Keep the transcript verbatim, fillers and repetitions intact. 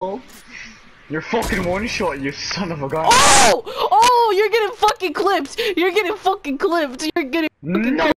You're fucking one shot, you son of a gun. Oh! Oh! You're getting fucking clipped! You're getting fucking clipped! You're getting fucking No!